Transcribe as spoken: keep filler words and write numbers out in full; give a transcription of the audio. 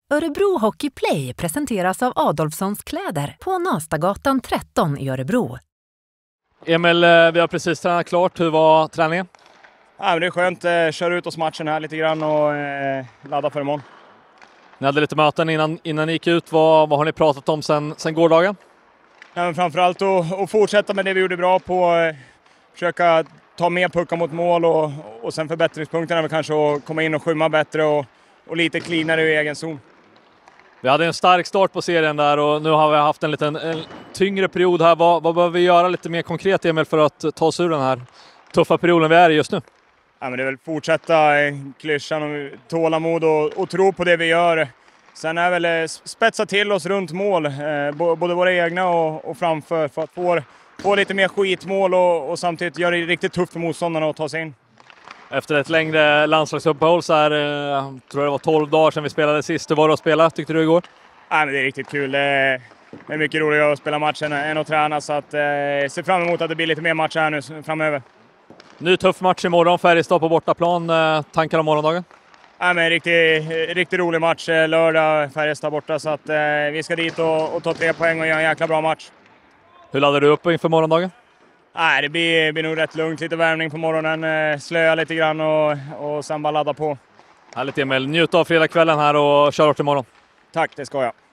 Örebro Hockey Play presenteras av Adolfssons kläder på Nastagatan tretton i Örebro. Emil, vi har precis tränat klart. Hur var träningen? Ja, men det är skönt. Eh, köra ut oss matchen här lite grann och eh, ladda för imorgon. Ni hade lite möten innan, innan ni gick ut. Vad, vad har ni pratat om sen, sen gårdagen? Ja, men framförallt att, att fortsätta med det vi gjorde bra på. Eh, försöka ta mer puckar mot mål och, och sen förbättringspunkterna är kanske att komma in och skymma bättre och, och lite cleanare i egen zon. Vi hade en stark start på serien där och nu har vi haft en liten en tyngre period här. Vad, vad behöver vi göra lite mer konkret, Emil, för att ta oss ur den här tuffa perioden vi är i just nu? Ja, men det är väl fortsätta eh, klyschan och tålamod och, och tro på det vi gör. Sen är väl eh, spetsa till oss runt mål, eh, både våra egna och, och framför, för att få, få lite mer skitmål och, och samtidigt göra det riktigt tufft för motståndarna att ta sig in. Efter ett längre landslagsuppehåll så här, eh, tror jag det var tolv dagar sedan vi spelade sist. Hur var det att spela, tyckte du, igår? Ja, men det är riktigt kul. Det är, det är mycket roligare att spela matchen än att träna, så att, eh, ser fram emot att det blir lite mer matcher här nu framöver. Ny tuff match imorgon, Färjestad på bortaplan. Eh, tankar om morgondagen? Ja, men riktigt, riktigt rolig match. Lördag, Färjestad borta, så att eh, vi ska dit och, och ta tre poäng och göra en jäkla bra match. Hur laddar du upp inför morgondagen? Nej, det blir, blir nog rätt lugnt. Lite värmning på morgonen, eh, slöa lite grann och, och sen bara ladda på. Härligt, Emil. Njut av fredagskvällen här och kör hårt imorgon. Tack, det ska jag.